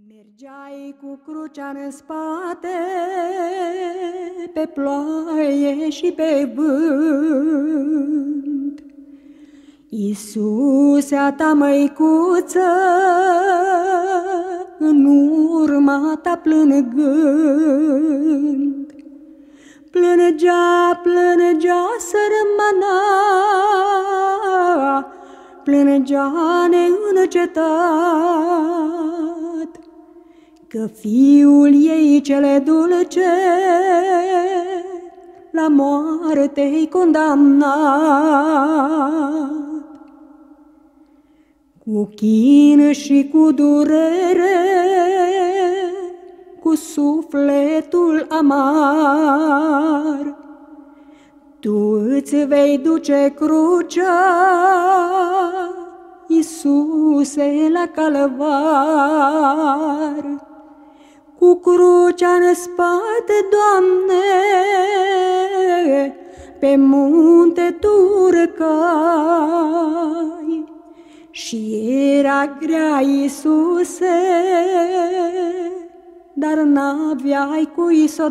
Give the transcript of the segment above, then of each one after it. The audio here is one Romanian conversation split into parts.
Mergeai cu crucea în spate, pe ploaie și pe vânt. Iisuse-a ta măicuță, în urma ta plângând. Plângea, plângea sărmana, plângea neîncetat, că fiul ei cele dulce la moarte-i condamnat. Cu chin și cu durere, cu sufletul amar, tu îți vei duce crucea, Iisuse, la calvar. Cu crucea în spate, Doamne, pe munte tu urcai, și era grea, Iisuse, dar n-aveai cui s-o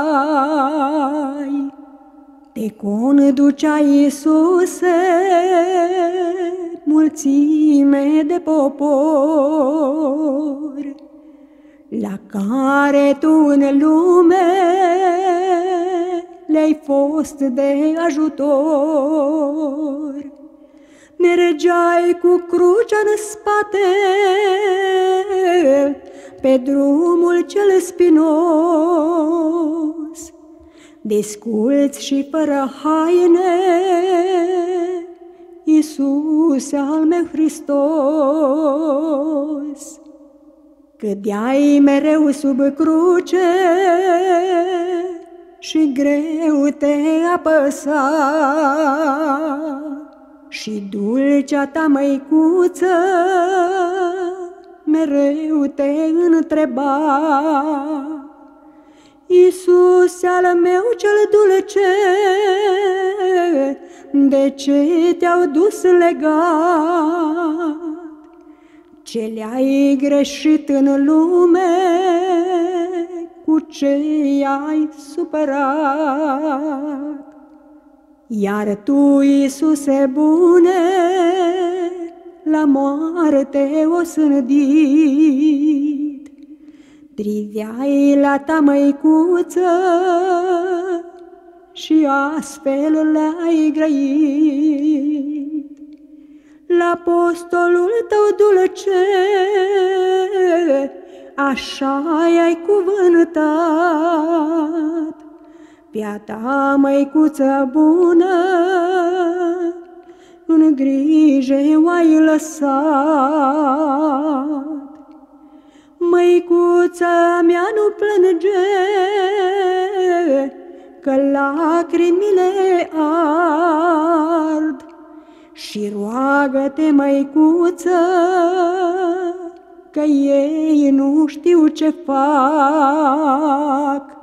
dai. Te conducea, Iisuse, mulțime de popor, la care tu în lume le-ai fost de ajutor. Mergeai cu crucea în spate, pe drumul cel spinos, desculți și fără haine, Iisuse al meu Hristos. Cădeai mereu sub cruce și greu te apăsa, și dulcea ta măicuță mereu te întreba: Iisuse al meu cel dulce, de ce te-au dus legat? Ce le-ai greșit în lume, cu ce i-ai supărat? Iar tu, Iisuse bune, la moarte o sândit, priveai la ta măicuță și astfel le-ai grăit. La apostolul tău dulce, așa i-ai cuvântat, pe-a ta măicuță bună, în grijă o-ai lăsat. Măicuța mea, nu plânge, că lacrimile ard, și roagă-te, măicuță, că ei nu știu ce fac.